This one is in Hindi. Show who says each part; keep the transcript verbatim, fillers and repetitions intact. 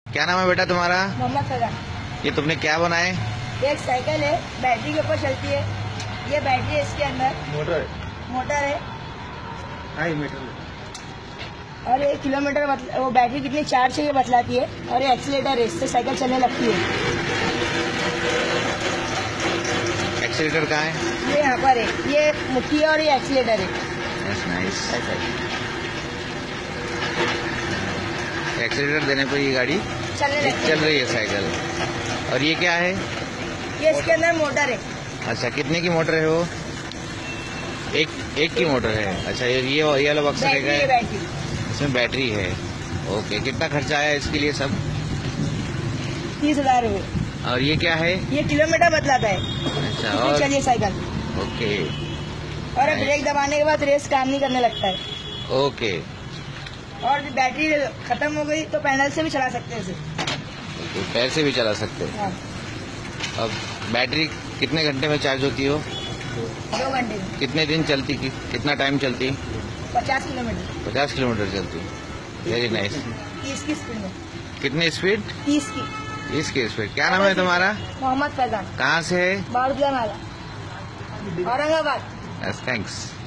Speaker 1: क्या नाम है बेटा तुम्हारा?
Speaker 2: मोहम्मद फैजान।
Speaker 1: ये तुमने क्या बनाए?
Speaker 2: ये एक साइकिल है, बैटरी के ऊपर चलती है। ये बैटरी है, इसके अंदर
Speaker 1: मोटर है।
Speaker 2: मोटर है।
Speaker 1: High meter.
Speaker 2: और ये किलोमीटर बतला, वो बैटरी कितनी चार्ज है ये बतलाती है। और ये एक्सीलेटर है, इससे साइकिल चलने लगती है।
Speaker 1: एक्सीलेटर कहाँ है?
Speaker 2: ये यहाँ पर है, ये मुट्ठी है और ये एक्सीलेटर है।
Speaker 1: नाइस। एक्सीलेटर देने पर ये गाड़ी
Speaker 2: चलने लगती
Speaker 1: चल रही है साइकिल। और ये क्या है?
Speaker 2: ये इसके अंदर मोटर है।
Speaker 1: अच्छा, कितने की मोटर है वो? एक एक की मोटर है। अच्छा, ये ये वाला बक्सा है,
Speaker 2: बैटरी,
Speaker 1: इसमें बैटरी है। ओके, कितना खर्चा आया इसके लिए सब?
Speaker 2: तीस हजार रूपए।
Speaker 1: और ये क्या है?
Speaker 2: ये किलोमीटर बतलाता है।
Speaker 1: अच्छा,
Speaker 2: और चलिए साइकिल।
Speaker 1: ओके।
Speaker 2: और ब्रेक दबाने के बाद रेस काम नहीं करने लगता है।
Speaker 1: ओके।
Speaker 2: और बैटरी खत्म हो गई तो पैडल से भी चला सकते हैं इसे।
Speaker 1: तो पैर से भी चला सकते हैं।
Speaker 2: हाँ।
Speaker 1: अब बैटरी कितने घंटे में चार्ज होती हो?
Speaker 2: दो घंटे में।
Speaker 1: कितने दिन चलती की? कितना टाइम चलती?
Speaker 2: पचास किलोमीटर।
Speaker 1: पचास किलोमीटर चलती। Very nice.
Speaker 2: तीस की स्पीड में।
Speaker 1: कितनी स्पीड?
Speaker 2: तीस की।
Speaker 1: तीस की स्पीड। क्या नाम है तुम्हारा?
Speaker 2: मोहम्मद फैजान।
Speaker 1: कहाँ से है?
Speaker 2: बारूदिया नाला, औरंगाबाद।
Speaker 1: थैंक्स।